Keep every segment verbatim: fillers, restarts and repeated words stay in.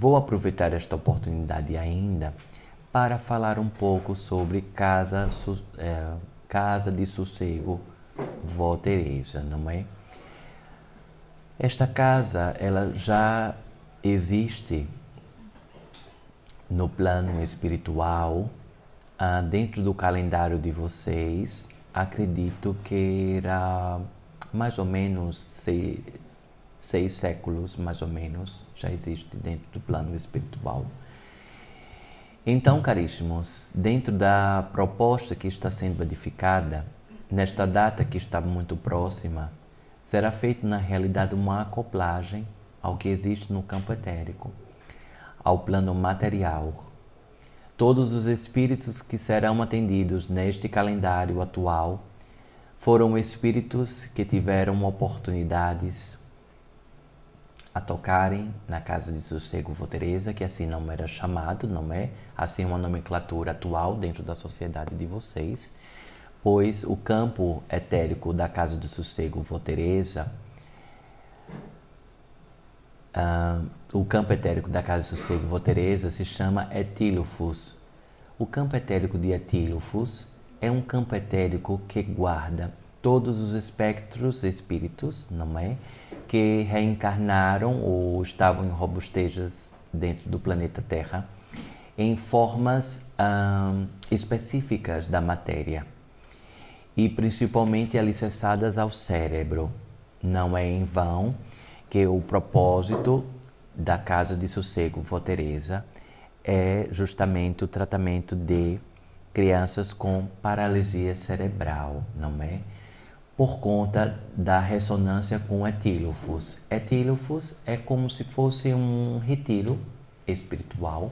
vou aproveitar esta oportunidade ainda para falar um pouco sobre Casa, é, Casa de Sossego Vó Teresa, não é? Esta casa, ela já existe no plano espiritual, ah, dentro do calendário de vocês. Acredito que era mais ou menos seis, seis séculos, mais ou menos, já existe dentro do plano espiritual. Então, caríssimos, dentro da proposta que está sendo edificada, nesta data que está muito próxima, será feita na realidade uma acoplagem ao que existe no campo etérico, ao plano material. Todos os espíritos que serão atendidos neste calendário atual foram espíritos que tiveram oportunidades a tocarem na Casa de Sossego Vó Teresa, que assim não era chamado, não é? Assim uma nomenclatura atual dentro da sociedade de vocês, pois o campo etérico da Casa de Sossego Vó Teresa, uh, o campo etérico da Casa de Sossego Vó Teresa se chama Etílofos. O campo etérico de Etílofos é um campo etérico que guarda todos os espectros espíritos, não é? Que reencarnaram ou estavam em robustejas dentro do planeta Terra em formas hum, específicas da matéria e principalmente alicerçadas ao cérebro. Não é em vão que o propósito da Casa de Sossego Vó Teresa é justamente o tratamento de crianças com paralisia cerebral, não é? Por conta da ressonância com Etílofos. Etílofos é como se fosse um retiro espiritual,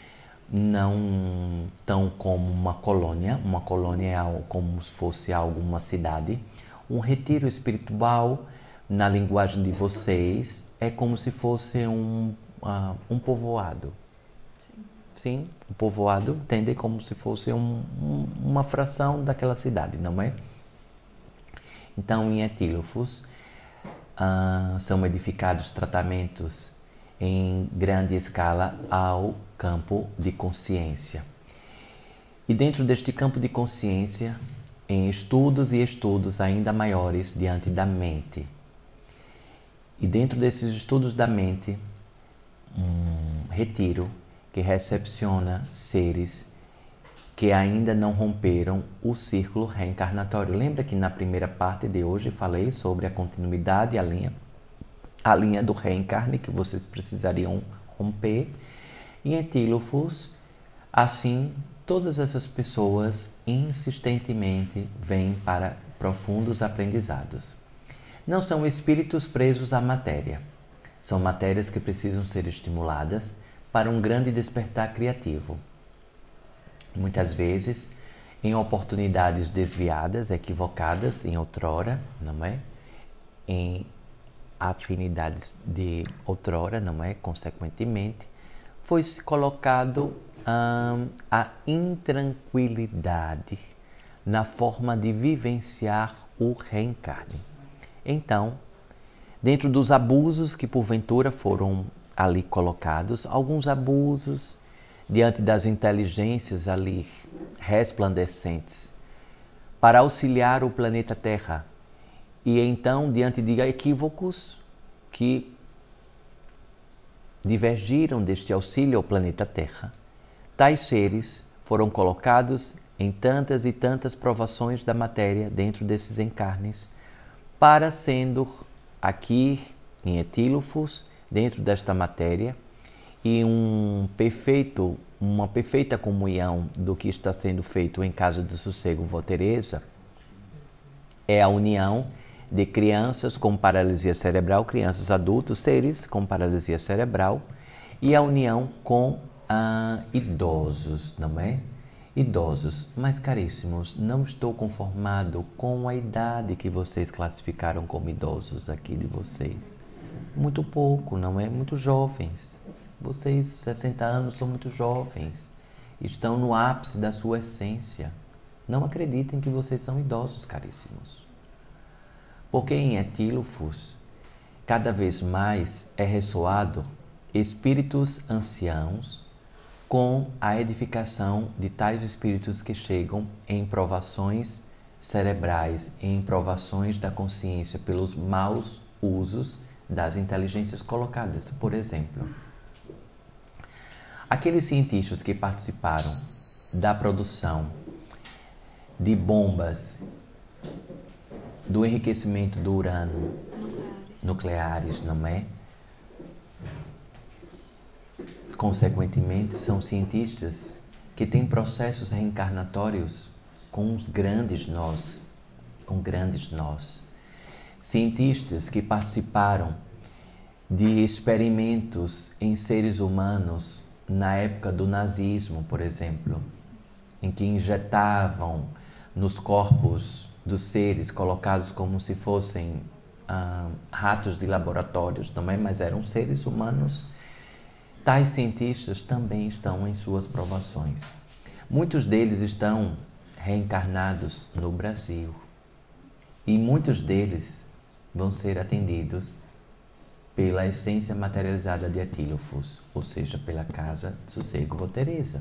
não tão como uma colônia. Uma colônia é como se fosse alguma cidade. Um retiro espiritual, na linguagem de vocês, é como se fosse um, uh, um povoado. Sim. Sim, um povoado, entende? Como se fosse um, um, uma fração daquela cidade, não é? Então, em Etílofos, uh, são edificados tratamentos em grande escala ao campo de consciência. E dentro deste campo de consciência, em estudos e estudos ainda maiores diante da mente. E dentro desses estudos da mente, um retiro que recepciona seres que ainda não romperam o círculo reencarnatório. Lembra que na primeira parte de hoje falei sobre a continuidade, a linha, a linha do reencarne que vocês precisariam romper? Em Etílofos, assim, todas essas pessoas insistentemente vêm para profundos aprendizados. Não são espíritos presos à matéria. São matérias que precisam ser estimuladas para um grande despertar criativo. Muitas vezes, em oportunidades desviadas, equivocadas em outrora, não é? Em afinidades de outrora, não é? Consequentemente, foi-se colocado hum, a intranquilidade na forma de vivenciar o reencarne. Então, dentro dos abusos que porventura foram ali colocados, alguns abusos diante das inteligências ali resplandecentes, para auxiliar o planeta Terra. E então, diante de equívocos que divergiram deste auxílio ao planeta Terra, tais seres foram colocados em tantas e tantas provações da matéria dentro desses encarnes, para sendo aqui em Etílofos, dentro desta matéria, e um perfeito, uma perfeita comunhão do que está sendo feito em Casa de Sossego Vó Teresa é a união de crianças com paralisia cerebral, crianças adultos, seres com paralisia cerebral, e a união com ah, idosos, não é? Idosos, mas caríssimos, não estou conformado com a idade que vocês classificaram como idosos aqui de vocês. Muito pouco, não é? Muito jovens. Vocês, sessenta anos, são muito jovens. Estão no ápice da sua essência. Não acreditem que vocês são idosos, caríssimos. Porque em Etílofos, cada vez mais é ressoado espíritos anciãos com a edificação de tais espíritos que chegam em provações cerebrais, em provações da consciência pelos maus usos das inteligências colocadas. Por exemplo, aqueles cientistas que participaram da produção de bombas do enriquecimento do urânio, nucleares, não é? Consequentemente, são cientistas que têm processos reencarnatórios com os grandes nós, com grandes nós. Cientistas que participaram de experimentos em seres humanos na época do nazismo, por exemplo, em que injetavam nos corpos dos seres colocados como se fossem ah, ratos de laboratórios também, mas eram seres humanos. Tais cientistas também estão em suas provações. Muitos deles estão reencarnados no Brasil e muitos deles vão ser atendidos pela essência materializada de Etílofos, ou seja, pela Casa de Sossego Vó Teresa.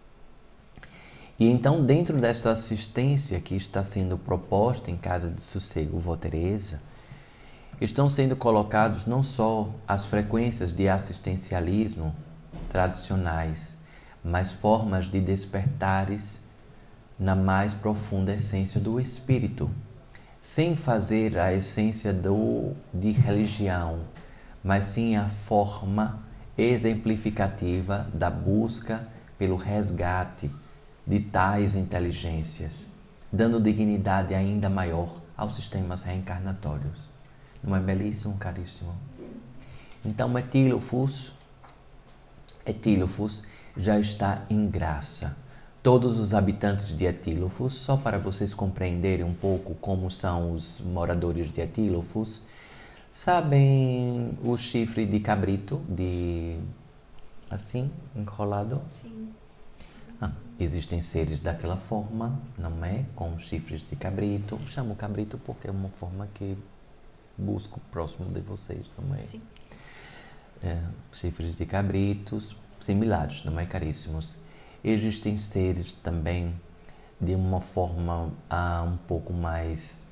E então, dentro desta assistência que está sendo proposta em Casa de Sossego Vó Teresa, estão sendo colocados não só as frequências de assistencialismo tradicionais, mas formas de despertares na mais profunda essência do espírito, sem fazer a essência do, de religião, mas sim a forma exemplificativa da busca pelo resgate de tais inteligências, dando dignidade ainda maior aos sistemas reencarnatórios. Não é belíssimo, caríssimo? Então, Etílofos, Etílofos já está em graça. Todos os habitantes de Etílofos, só para vocês compreenderem um pouco como são os moradores de Etílofos, sabem o chifre de cabrito, de assim, enrolado? Sim. Ah, existem seres daquela forma, não é? Com chifres de cabrito. Chamo cabrito porque é uma forma que busco próximo de vocês, não é? Sim. É, chifres de cabritos, similares, não é, caríssimos? Existem seres também de uma forma ah, um pouco mais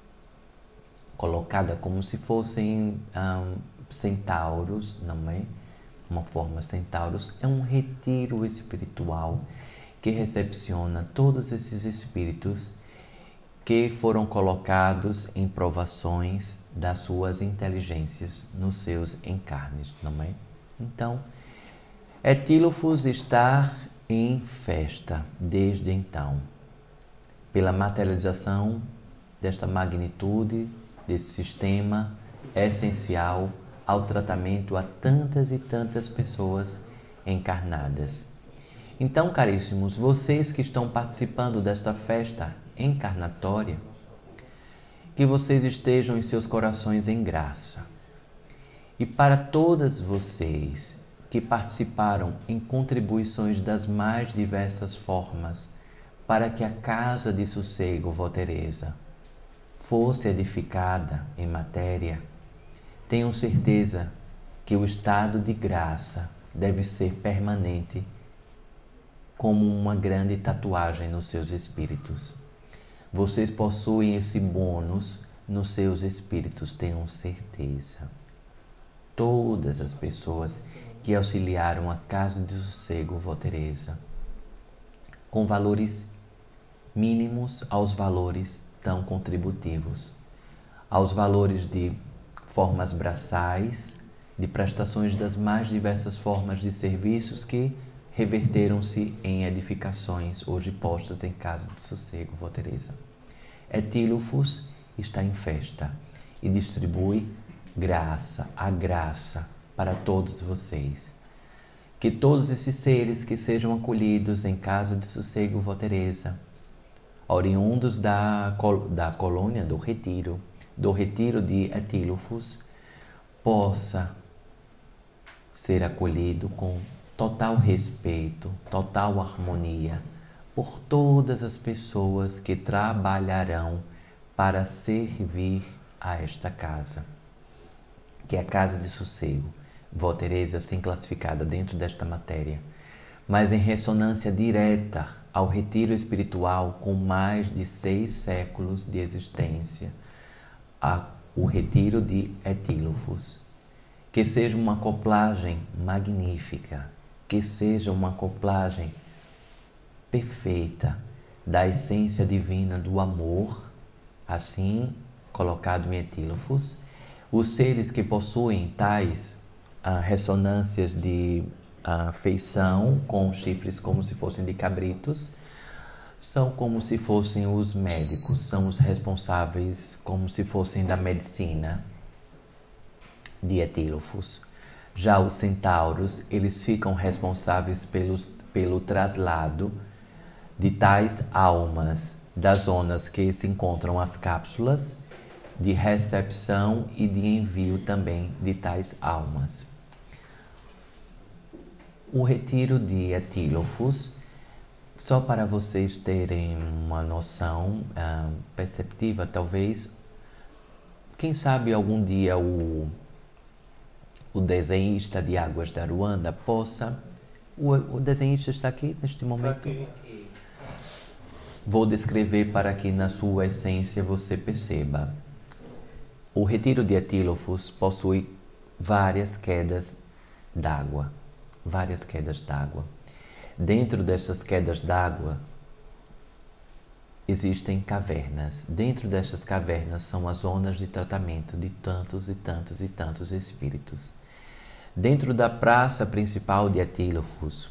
colocada, como se fossem ah, centauros, não é? Uma forma centauros. É um retiro espiritual que recepciona todos esses espíritos que foram colocados em provações das suas inteligências nos seus encarnes, não é? Então, Etílofos está em festa desde então, pela materialização desta magnitude, desse sistema essencial ao tratamento a tantas e tantas pessoas encarnadas. Então, caríssimos, vocês que estão participando desta festa encarnatória, que vocês estejam em seus corações em graça. E para todas vocês que participaram em contribuições das mais diversas formas para que a Casa de Sossego Vó Teresa fosse edificada em matéria, tenham certeza que o estado de graça deve ser permanente como uma grande tatuagem nos seus espíritos. Vocês possuem esse bônus nos seus espíritos, tenham certeza. Todas as pessoas que auxiliaram a Casa de Sossego Vó Teresa, com valores mínimos aos valores tão contributivos, aos valores de formas braçais, de prestações das mais diversas formas de serviços que reverteram-se em edificações hoje postas em Casa de Sossego Vó Teresa. Etílofos está em festa e distribui graça, a graça para todos vocês. Que todos esses seres que sejam acolhidos em Casa de Sossego Vó Teresa, oriundos da, da colônia do Retiro, do Retiro de Etílofos, possa ser acolhido com total respeito, total harmonia por todas as pessoas que trabalharão para servir a esta casa, que é a Casa de Sossego, Vó Teresa, assim classificada dentro desta matéria, mas em ressonância direta ao retiro espiritual com mais de seis séculos de existência, a, o retiro de Etílofos. Que seja uma acoplagem magnífica, que seja uma acoplagem perfeita da essência divina do amor, assim colocado em Etílofos. Os seres que possuem tais ah, ressonâncias de ah, feição, com chifres como se fossem de cabritos, são como se fossem os médicos, são os responsáveis como se fossem da medicina de Etílofos. Já os centauros, eles ficam responsáveis pelos, pelo traslado de tais almas das zonas que se encontram as cápsulas de recepção e de envio também de tais almas. O retiro de Etílofos, só para vocês terem uma noção uh, perceptiva, talvez, quem sabe algum dia o, o desenhista de Águas da Ruanda possa... O, o desenhista está aqui neste momento? Vou descrever para que na sua essência você perceba. O retiro de Etílofos possui várias quedas d'água, várias quedas d'água. Dentro dessas quedas d'água existem cavernas. Dentro dessas cavernas são as zonas de tratamento de tantos e tantos e tantos espíritos. Dentro da praça principal de Etílofos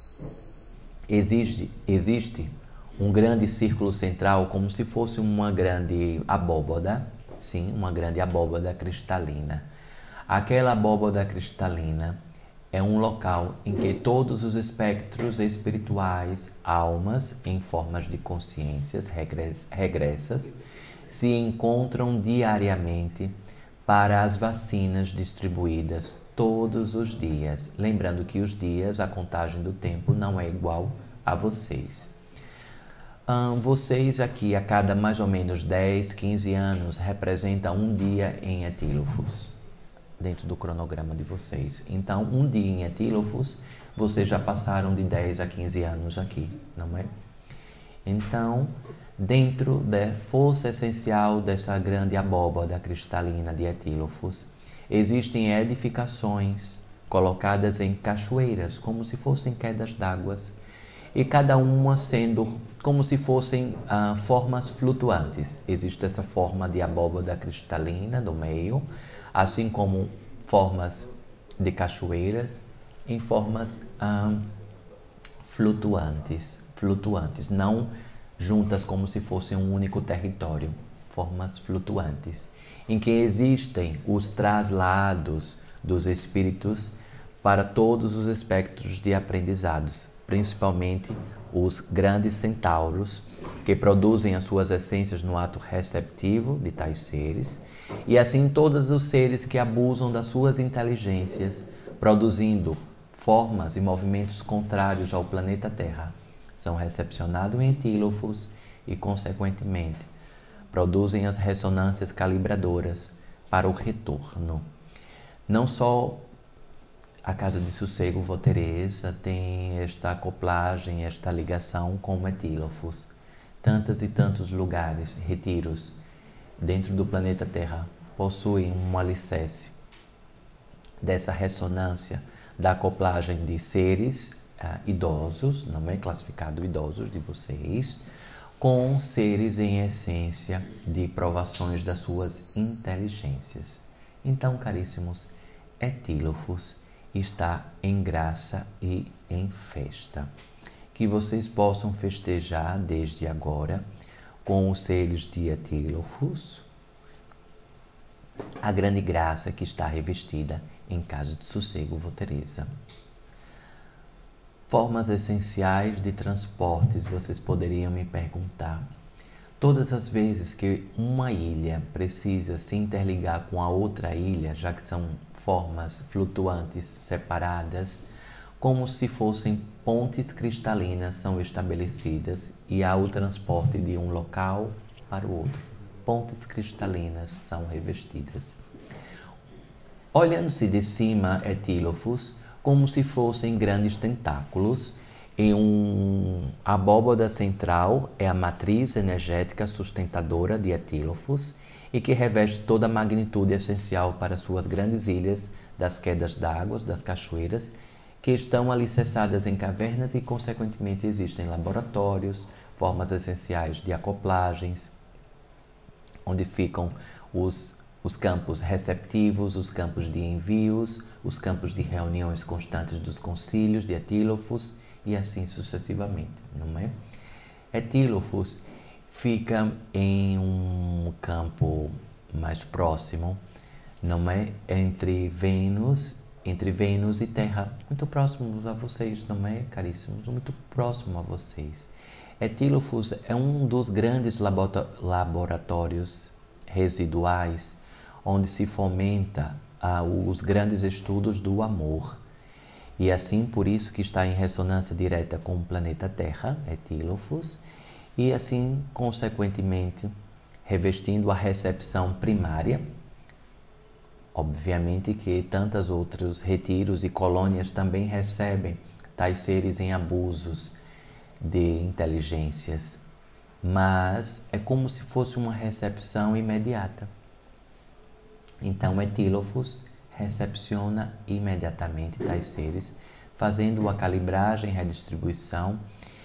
existe, existe um grande círculo central, como se fosse uma grande abóboda, sim, uma grande abóboda cristalina. Aquela abóboda cristalina é um local em que todos os espectros espirituais, almas em formas de consciências regressas, se encontram diariamente para as vacinas distribuídas todos os dias. Lembrando que os dias, a contagem do tempo não é igual a vocês. Hum, vocês aqui, a cada mais ou menos dez, quinze anos, representam um dia em Etílofos, dentro do cronograma de vocês. Então, um dia em Etílofos, vocês já passaram de dez a quinze anos aqui, não é? Então, dentro da força essencial dessa grande abóbada cristalina de Etílofos, existem edificações colocadas em cachoeiras, como se fossem quedas d'água, e cada uma sendo como se fossem ah, formas flutuantes. Existe essa forma de abóbada cristalina do meio, assim como formas de cachoeiras em formas ah, flutuantes, flutuantes, não juntas como se fosse um único território, formas flutuantes, em que existem os traslados dos espíritos para todos os espectros de aprendizados, principalmente os grandes centauros, que produzem as suas essências no ato receptivo de tais seres, e assim todos os seres que abusam das suas inteligências, produzindo formas e movimentos contrários ao planeta Terra, são recepcionados em Etílofos e, consequentemente, produzem as ressonâncias calibradoras para o retorno. Não só a Casa de Sossego Vó Teresa tem esta acoplagem, esta ligação com Etílofos. Tantos e tantos lugares, retiros, dentro do planeta Terra, possuem um alicerce dessa ressonância da acoplagem de seres uh, idosos, não é classificado idosos de vocês, com seres em essência de provações das suas inteligências. Então, caríssimos, Etílofos está em graça e em festa. Que vocês possam festejar desde agora com os seres de Etílofos a grande graça que está revestida em Casa de Sossego Vó Teresa. Formas essenciais de transportes, vocês poderiam me perguntar. Todas as vezes que uma ilha precisa se interligar com a outra ilha, já que são formas flutuantes separadas, como se fossem pontes cristalinas são estabelecidas e há o transporte de um local para o outro. Pontes cristalinas são revestidas. Olhando-se de cima, Etílofos, como se fossem grandes tentáculos, e um, a abóbada central é a matriz energética sustentadora de Etílofos e que reveste toda a magnitude essencial para suas grandes ilhas das quedas d'água, das cachoeiras, que estão alicerçadas em cavernas e, consequentemente, existem laboratórios, formas essenciais de acoplagens, onde ficam os, os campos receptivos, os campos de envios, os campos de reuniões constantes dos concílios de Etílofos, e assim sucessivamente, não é? Etílofos fica em um campo mais próximo, não é? Entre Vênus, entre Vênus e Terra, muito próximos a vocês, não é, caríssimos? Muito próximo a vocês. Etílofos é um dos grandes laboratórios residuais onde se fomenta ah, os grandes estudos do amor. E assim, por isso que está em ressonância direta com o planeta Terra, Etílofos, e assim, consequentemente, revestindo a recepção primária. Obviamente que tantos outros retiros e colônias também recebem tais seres em abusos de inteligências, mas é como se fosse uma recepção imediata. Então, Etílofos recepciona imediatamente tais seres, fazendo a calibragem, redistribuição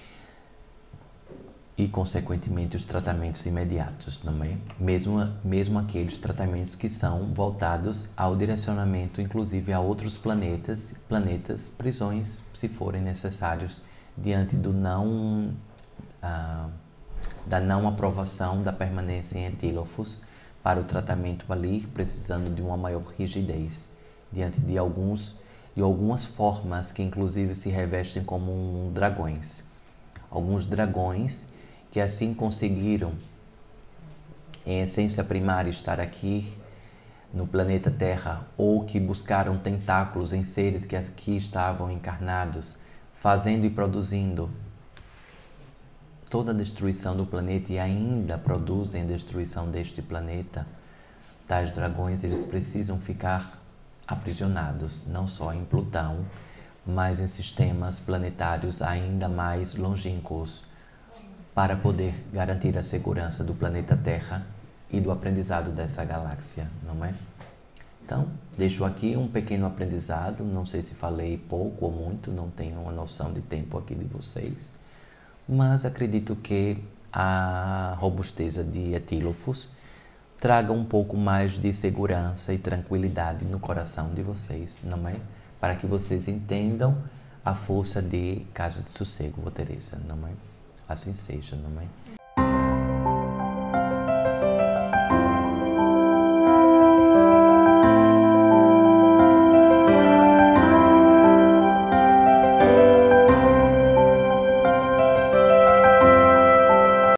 e, consequentemente, os tratamentos imediatos, não é? Mesmo, mesmo aqueles tratamentos que são voltados ao direcionamento, inclusive a outros planetas, planetas, prisões, se forem necessários, diante do não, ah, da não aprovação da permanência em Etílofos, para o tratamento ali, precisando de uma maior rigidez, diante de, alguns, de algumas formas que inclusive se revestem como um dragões. Alguns dragões que assim conseguiram, em essência primária, estar aqui no planeta Terra, ou que buscaram tentáculos em seres que aqui estavam encarnados, fazendo e produzindo toda a destruição do planeta e ainda produzem destruição deste planeta, tais dragões eles precisam ficar aprisionados, não só em Plutão, mas em sistemas planetários ainda mais longínquos, para poder garantir a segurança do planeta Terra e do aprendizado dessa galáxia, não é? Então, deixo aqui um pequeno aprendizado, não sei se falei pouco ou muito, não tenho uma noção de tempo aqui de vocês, mas acredito que a robusteza de Etílofos traga um pouco mais de segurança e tranquilidade no coração de vocês, não é? Para que vocês entendam a força de Casa de Sossego, Teresa, não é? Assim seja, não é?